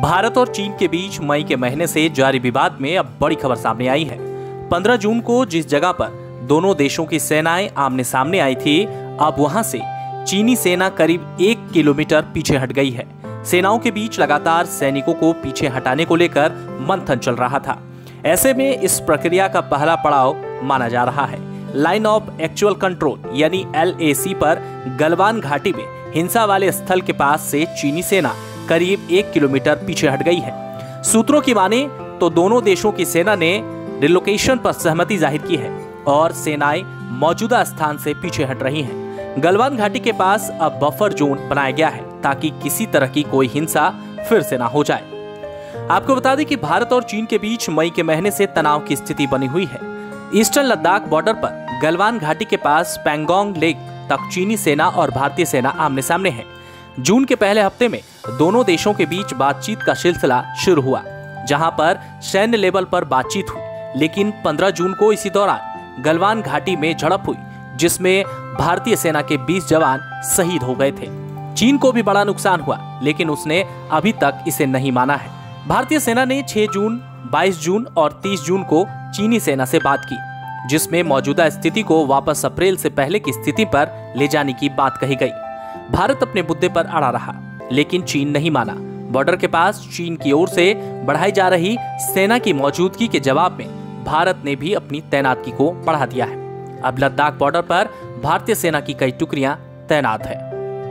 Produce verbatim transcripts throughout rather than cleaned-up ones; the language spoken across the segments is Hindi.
भारत और चीन के बीच मई के महीने से जारी विवाद में अब बड़ी खबर सामने आई है। पंद्रह जून को जिस जगह पर दोनों देशों की सेनाएं आमने सामने आई थी, अब वहां से चीनी सेना करीब एक किलोमीटर पीछे हट गई है। सेनाओं के बीच लगातार सैनिकों को पीछे हटाने को लेकर मंथन चल रहा था। ऐसे में इस प्रक्रिया का पहला पड़ाव माना जा रहा है लाइन ऑफ एक्चुअल कंट्रोल यानी एल ए सी पर गलवान घाटी में हिंसा वाले स्थल के पास से चीनी सेना करीब एक किलोमीटर पीछे हट गई है। सूत्रों की माने तो दोनों देशों की सेना ने रिलोकेशन पर सहमति जाहिर की है और सेनाएं मौजूदा स्थान से पीछे हट रही हैं। गलवान घाटी के पास अब बफर जोन बनाया गया है ताकि किसी तरह की कोई हिंसा फिर से ना हो जाए। आपको बता दें कि भारत और चीन के बीच मई के महीने से तनाव की स्थिति बनी हुई है। ईस्टर्न लद्दाख बॉर्डर पर गलवान घाटी के पास पैंगोंग लेक तक चीनी सेना और भारतीय सेना आमने सामने है। जून के पहले हफ्ते में दोनों देशों के बीच बातचीत का सिलसिला शुरू हुआ, जहां पर सैन्य लेवल पर बातचीत हुई। लेकिन पंद्रह जून को इसी दौरान गलवान घाटी में झड़प हुई, जिसमें भारतीय सेना के बीस जवान शहीद हो गए थे। चीन को भी बड़ा नुकसान हुआ, लेकिन उसने अभी तक इसे नहीं माना है। भारतीय सेना ने छह जून, बाईस जून और तीस जून को चीनी सेना से बात की, जिसमें मौजूदा स्थिति को वापस अप्रैल से पहले की स्थिति पर ले जाने की बात कही गई। भारत अपने मुद्दे पर अड़ा रहा, लेकिन चीन नहीं माना। बॉर्डर के पास चीन की ओर से बढ़ाई जा रही सेना की मौजूदगी के जवाब में भारत ने भी अपनी तैनाती को बढ़ा दिया है। अब लद्दाख बॉर्डर पर भारतीय सेना की कई टुकड़ियां तैनात है।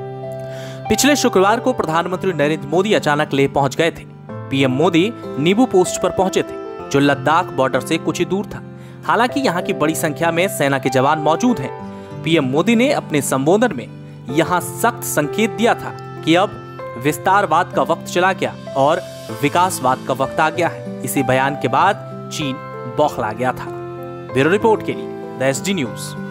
पिछले शुक्रवार को प्रधानमंत्री नरेंद्र मोदी अचानक लेह पहुंच गए थे। पीएम मोदी नीबू पोस्ट पर पहुंचे थे, जो लद्दाख बॉर्डर से कुछ ही दूर था। हालांकि यहां की बड़ी संख्या में सेना के जवान मौजूद हैं। पीएम मोदी ने अपने संबोधन में यहां सख्त संकेत दिया था कि अब विस्तारवाद का वक्त चला गया और विकासवाद का वक्त आ गया है। इसी बयान के बाद चीन बौखला गया था। ब्यूरो रिपोर्ट के लिए द एस डी न्यूज।